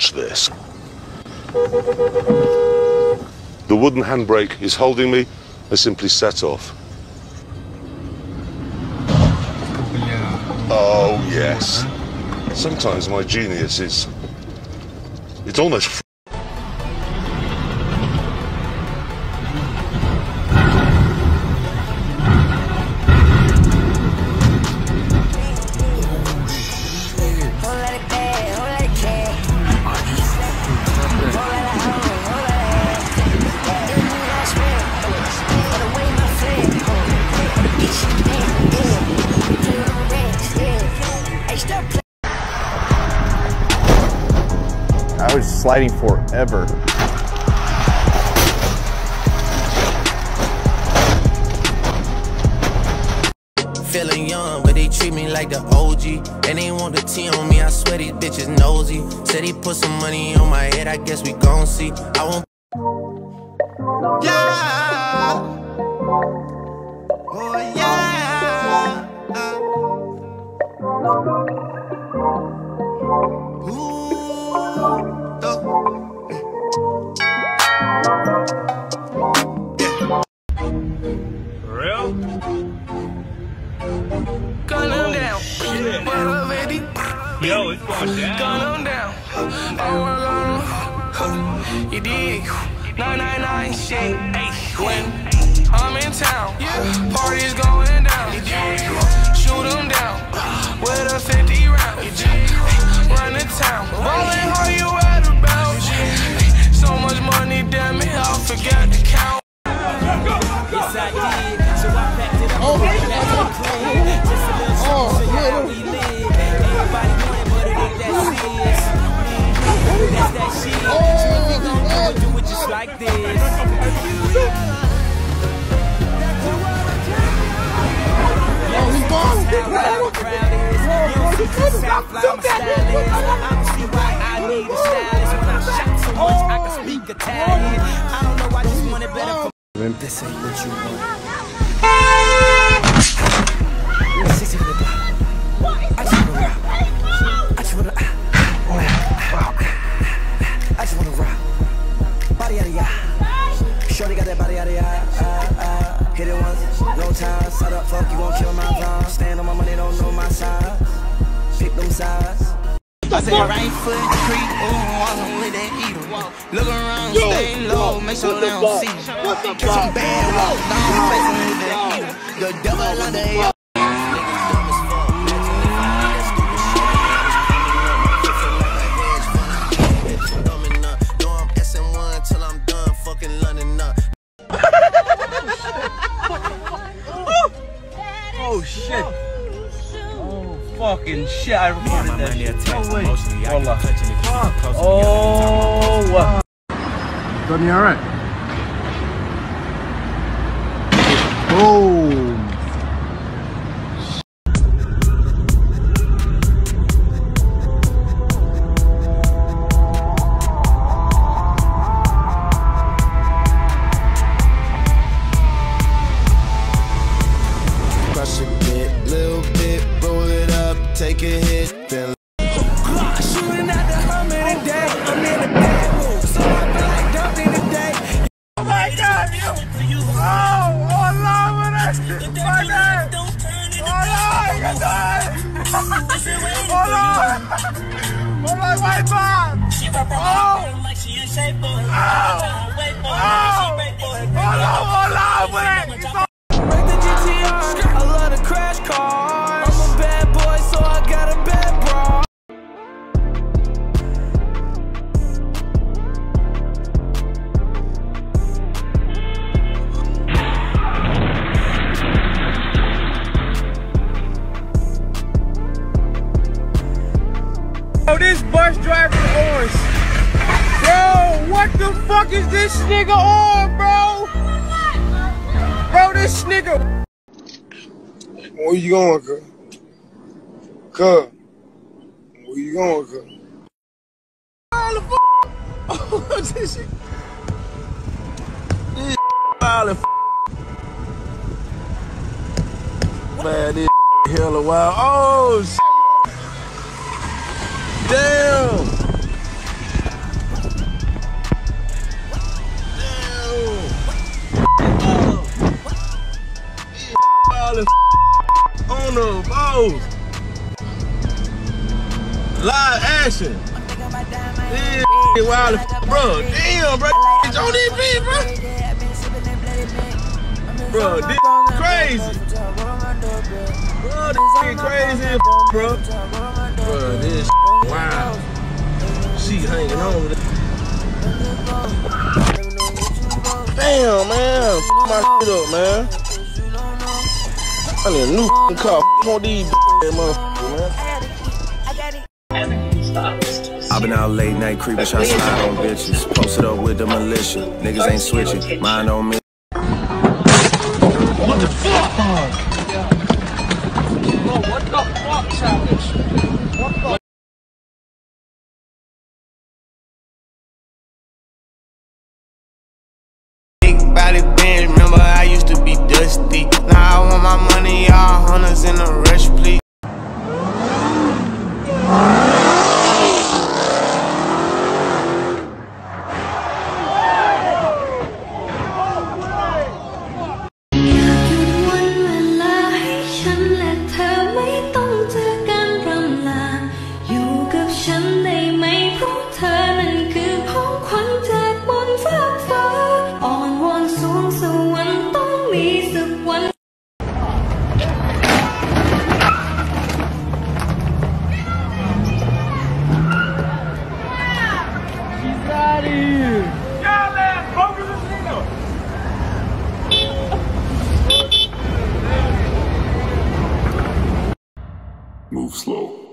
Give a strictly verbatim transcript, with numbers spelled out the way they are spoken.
Watch this. The wooden handbrake is holding me. I simply set off. Oh, yes. Sometimes my genius is... It's almost... I was sliding forever. Feeling young, but they treat me like the O G. And they want the T on me, I swear these bitches nosy. Said he put some money on my head, I guess we gon' see. I won't. Yeah. Oh yeah. Ooh. Oh. For real? Gun on down. What up, baby? Yo, it's going down. Gun on down. You dig? nine nine nine shit. When I'm in town, parties going down. Shoot them down with a fifty round. Run the town. Ballin', how you at about? So much money, damn it, I'll forget to count. Yes, I did. So I packed it up. Oh, just a little oh, something so how we live. Everybody want it, but it ain't that serious. That's that shit. So if we gon' do it, do it just like this. oh, he's gone. How proud is. You don't see just how fly my style is. I don't see why I need a stylist. When I shot so much, I can speak Italian. I don't know, I just want it better for. This ain't what you want. sixty for the block. I just wanna rock. I just wanna. I just wanna rock. Body out of ya. Shorty got that body out of ya. Uh, uh, hit it once, no time. Side up, fuck, you won't kill my vibe. Stand on my money, don't know my size. Pick them sides. I say right foot creep, ooh, walking with that heater. Look around, yo, stay low, make sure they don't see. Catch some bad walk, down, facing with that heater. The devil under your. Oh shit. Oh fucking shit, I recorded that shit. No way. Wallah. Oh what? Got me alright. Boom. Crush a bit, little bit, roll it up, take a hit, then shooting at the Hummer today. I'm in the bedroom, so I feel like dumping today. Oh my God, you! Oh, oh Lord, what is this? My God! Oh Lord, you die! Oh Lord! Oh Lord, white bomb! Oh! Oh! Oh! Oh Lord, wait! I love the crash cars. I'm a bad boy, so I got a bad bra. Oh, this bus driver orange. Bro, what the fuck is this nigga on, bro? Bro, this nigga. Where you going, cuz? Cuz. Where you going, cuz? All the f***. Oh, this shit. This all the f***. Man, this hella wild. Oh, shit. Damn. Wild as on the balls. Live action. Yeah, wild as bro. Damn, bro. It's on this beat, bro. Bro, this crazy. Bro, this shit crazy as bro. Bro, this wow. She hanging on with it. Damn, man. My shit up, man. I need a new car. On these motherfuckers, man. I've been out late night creeping, trying to slide on bitches. Posted up with the militia. Niggas ain't switching. Mine on me. What the fuck? Bro, what the fuck, Savage? What the Big body band, remember I used to be dusty. Now I want my money, all hunters in a rush, please. Move slow.